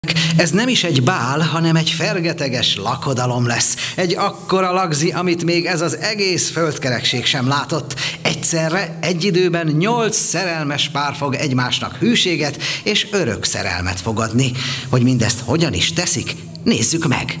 Ez nem is egy bál, hanem egy fergeteges lakodalom lesz. Egy akkora lagzi, amit még ez az egész földkerekség sem látott. Egyszerre, egy időben 8 szerelmes pár fog egymásnak hűséget és örök szerelmet fogadni. Hogy mindezt hogyan is teszik, nézzük meg!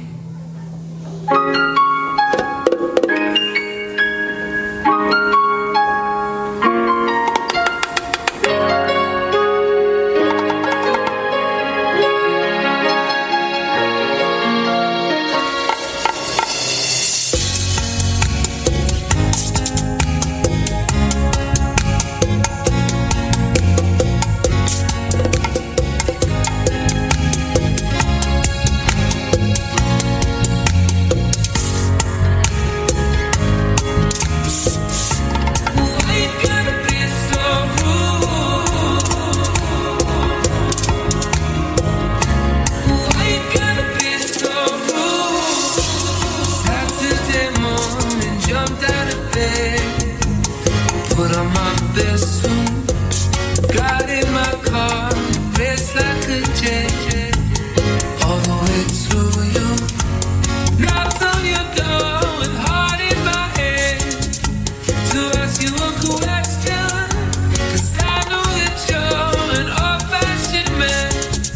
Put on my best suit, got in my car, raced like a jet, all the way to you. Knocked on your door with heart in my head to ask you a question, 'cause I know that you're an old-fashioned man.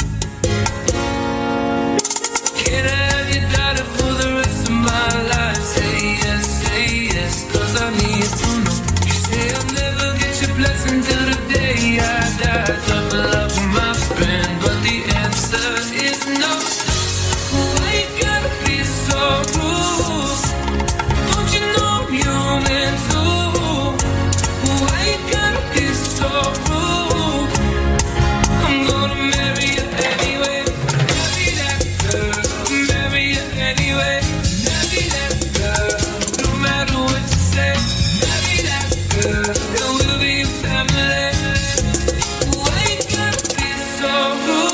Can I have your daughter for the rest of my life? Say yes, 'cause I need to know. I'll never get your blessing till the day I die. Tough love for my friend, but the answer is no. Why you gotta be so rude? Don't you know I'm human too? Why you gotta be so rude? I'm gonna marry you anyway. Marry that girl, marry you anyway. Marry that girl, no matter what you say. Marry that girl, and we'll be a family. Why you gotta be so rude?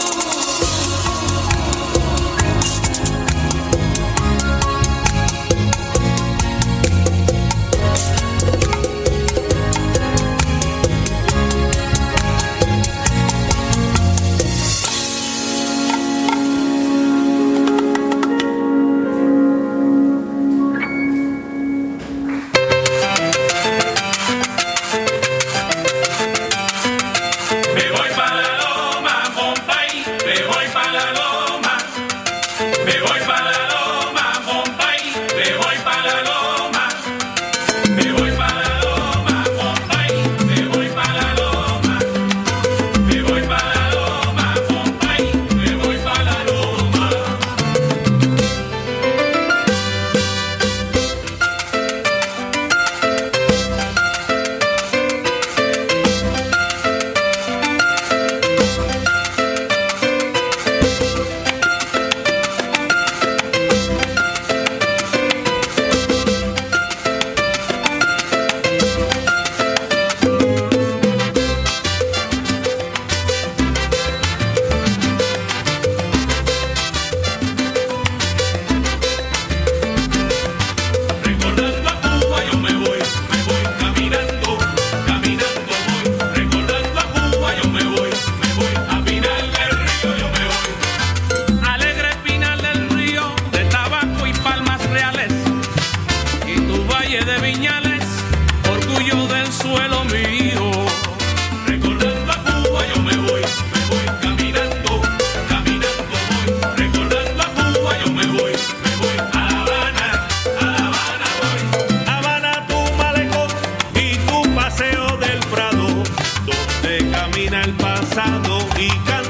Me voy pa' la loma, Pompey, me voy pa' la loma. Me voy pa' la loma, Pompey, me voy pa' la loma. Me voy pa' la loma, Pompey, me voy pa' la loma. Me voy pa' la loma, Pompey, me voy pa' la loma. Recordando a Cuba yo me voy caminando, caminando voy. Recordando a Cuba yo me voy a Pinal del Río yo me voy. Alegre Pinal del Río, de tabaco y palmas reales, y tu valle de viñales, orgullo del suelo mío. Recordando a Cuba yo me voy caminando, caminando voy. Recordando a Cuba yo me voy a La Habana voy. Habana, tu malecón y tu paseo del Prado, donde camina el pasado y